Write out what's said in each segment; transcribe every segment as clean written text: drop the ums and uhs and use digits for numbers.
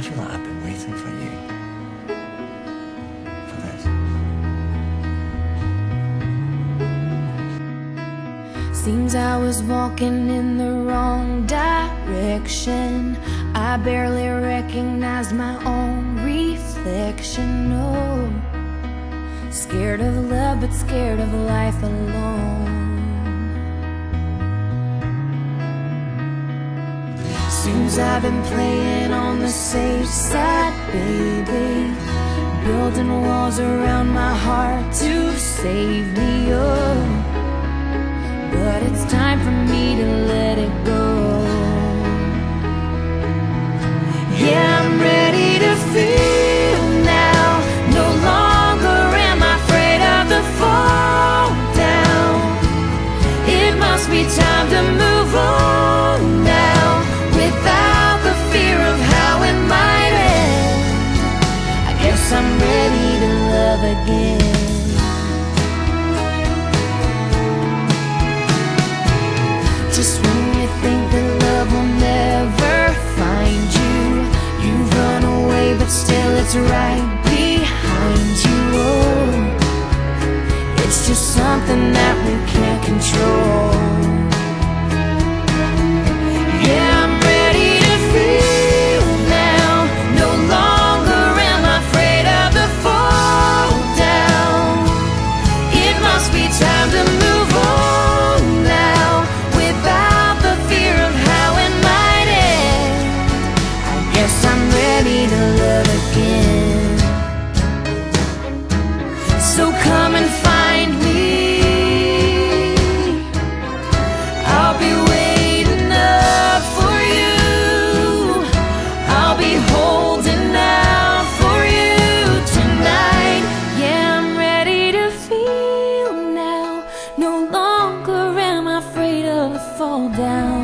feel like I've been waiting for you. For this. Seems I was walking in the wrong direction. I barely recognized my own reflection. No, scared of love, but scared of life alone. Seems I've been playing on the safe side, baby, building walls around my heart to save me, oh. But it's time for me to let it go. Yeah, I'm ready to feel now. No longer am I afraid of the fall down. It must be time to move on now, without the fear of how it might end. I guess I'm ready to love again. Just when you think that love will never find you, you run away, but still it's right behind you. Oh, it's just something that we can't control. Yeah, I'm ready to feel now. No longer am I afraid of the fall down. It must be time to move on now, without the fear of how it might end. I guess I'm ready to love again. So come and find me. I'll be waiting up for you. I'll be holding out for you tonight. Yeah, I'm ready to feel now. No longer am I afraid of a fall down.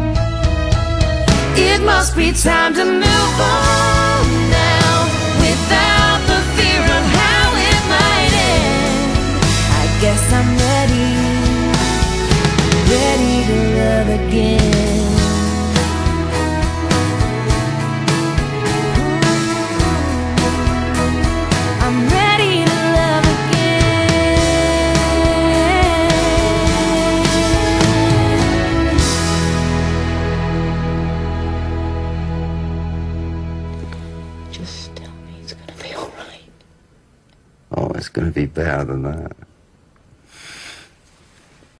It must be time to move on now, without the fear of how it might end. I guess I'm ready, ready to love again. I'm ready to love again. Just tell me it's gonna be alright. Oh, it's going to be better than that.